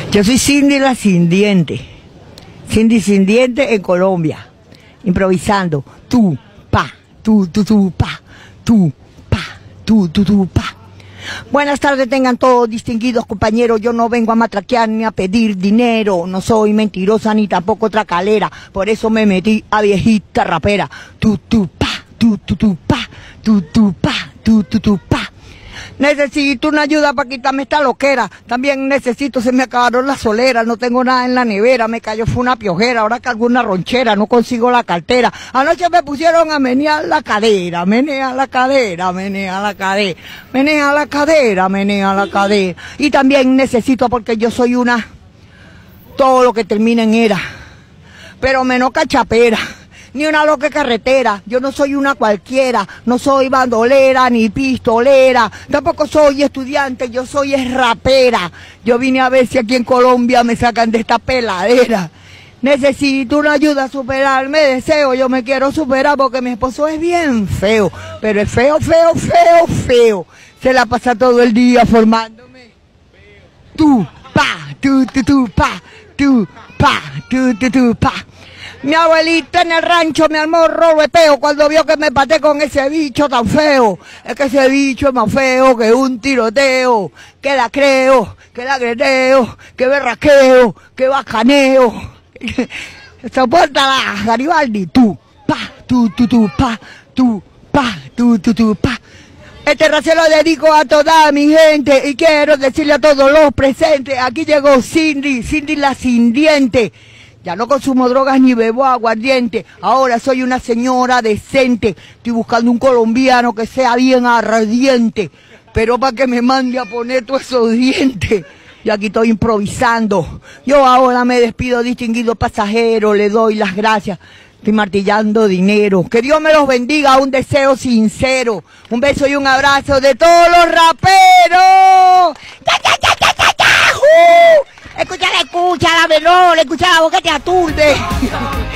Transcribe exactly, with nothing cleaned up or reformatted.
Yo soy Cindy la Sin Diente. Cindy Sin Diente en Colombia. Improvisando. Tú, pa, tú, tú, tú, pa, tú, pa, tú, tú, tú, pa. Buenas tardes tengan todos distinguidos compañeros, yo no vengo a matraquear ni a pedir dinero, no soy mentirosa ni tampoco tracalera, por eso me metí a viejita rapera. Tu tu pa, tu tu tu pa, tu tu pa, tu tu tu pa. Necesito una ayuda para quitarme esta loquera, también necesito, se me acabaron las soleras, no tengo nada en la nevera, me cayó fue una piojera, ahora cargo una ronchera, no consigo la cartera. Anoche me pusieron a menear la cadera, menea la cadera, menea la cadera, menea la cadera, menea la cadera. Y también necesito, porque yo soy una, todo lo que termina en era, pero menos cachapera. Ni una loca carretera, yo no soy una cualquiera, no soy bandolera ni pistolera, tampoco soy estudiante, yo soy es rapera. Yo vine a ver si aquí en Colombia me sacan de esta peladera. Necesito una ayuda a superar, me deseo, yo me quiero superar porque mi esposo es bien feo, pero es feo, feo, feo, feo. Se la pasa todo el día formándome. Tú, pa, tú, tú, tú, pa, tú, pa, tú, tú, tú, pa. Mi abuelita en el rancho me armó rolepeo cuando vio que me paté con ese bicho tan feo. Es que ese bicho es más feo que un tiroteo. Que la creo, que la gredeo, que berraqueo, que bacaneo. Sopórtala, Garibaldi. Tú, pa, tú, tú, tú, pa, tú, pa, tú, tú, tú, pa. Este rap se lo dedico a toda mi gente y quiero decirle a todos los presentes. Aquí llegó Cindy, Cindy la Sin Diente. Ya no consumo drogas ni bebo aguardiente, ahora soy una señora decente. Estoy buscando un colombiano que sea bien ardiente, pero para que me mande a poner todos esos dientes. Y aquí estoy improvisando. Yo ahora me despido, distinguido pasajero, le doy las gracias. Estoy martillando dinero. Que Dios me los bendiga, un deseo sincero. Un beso y un abrazo de todos los raperos. ¡Ya, ya, ya, ya, ya, ya! ¡Uh! Escucha la escucha, la menor, escucha la boca que te aturde.